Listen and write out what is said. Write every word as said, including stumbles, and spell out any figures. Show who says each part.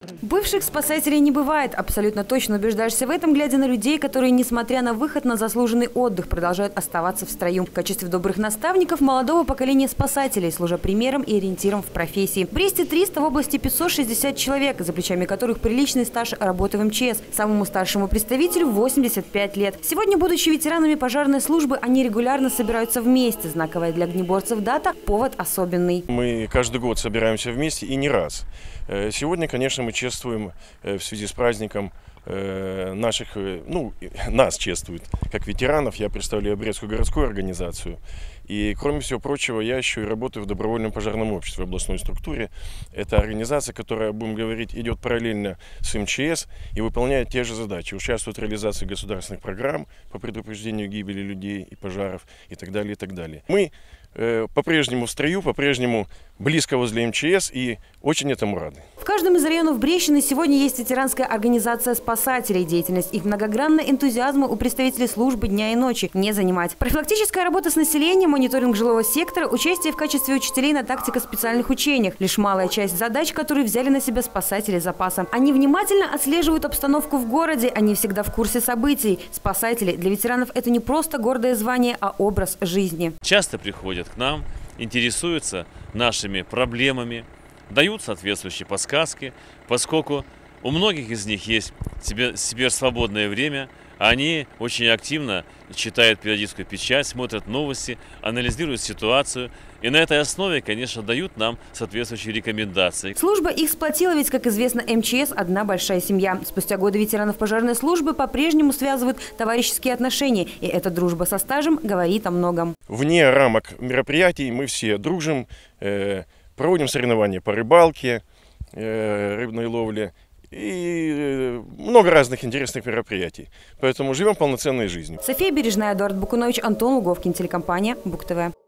Speaker 1: Бывших спасателей не бывает. Абсолютно точно убеждаешься в этом, глядя на людей, которые, несмотря на выход на заслуженный отдых, продолжают оставаться в строю. В качестве добрых наставников молодого поколения спасателей, служа примером и ориентиром в профессии. В Бресте триста, в области пятьсот шестьдесят человек, за плечами которых приличный стаж работы в эм че эс. Самому старшему представителю восемьдесят пять лет. Сегодня, будучи ветеранами пожарной службы, они регулярно собираются вместе. Знаковая для огнеборцев дата – повод особенный.
Speaker 2: Мы каждый год собираемся вместе и не раз. Сегодня, конечно, мы чествуем в связи с праздником наших, ну, нас чествуют как ветеранов. Я представляю Брестскую городскую организацию. И, кроме всего прочего, я еще и работаю в добровольном пожарном обществе в областной структуре. Это организация, которая, будем говорить, идет параллельно с эм че эс и выполняет те же задачи. Участвует в реализации государственных программ по предупреждению гибели людей и пожаров и так далее, и так далее. Мы э, по-прежнему в строю, по-прежнему близко возле эм че эс и очень этому рады.
Speaker 1: В каждом из районов Брестщины сегодня есть ветеранская организация спасателей. Деятельность их энтузиазма энтузиазма у представителей службы дня и ночи не занимать. Профилактическая работа с населением, мониторинг жилого сектора, участие в качестве учителей на тактико-специальных учениях – лишь малая часть задач, которые взяли на себя спасатели запаса. Они внимательно отслеживают обстановку в городе, они всегда в курсе событий. Спасатели для ветеранов – это не просто гордое звание, а образ жизни.
Speaker 3: Часто приходят к нам, интересуются нашими проблемами, дают соответствующие подсказки, поскольку у многих из них есть себе свободное время, они очень активно читают периодическую печать, смотрят новости, анализируют ситуацию и на этой основе, конечно, дают нам соответствующие рекомендации.
Speaker 1: Служба их сплотила, ведь, как известно, эм че эс – одна большая семья. Спустя годы ветеранов пожарной службы по-прежнему связывают товарищеские отношения, и эта дружба со стажем говорит о многом.
Speaker 2: Вне рамок мероприятий мы все дружим, э, проводим соревнования по рыбалке, э, рыбной ловле. И много разных интересных мероприятий. Поэтому живем полноценной жизнью.
Speaker 1: София Бережная, Эдуард Букунович, Антон Луговкин, телекомпания БуК ТВ.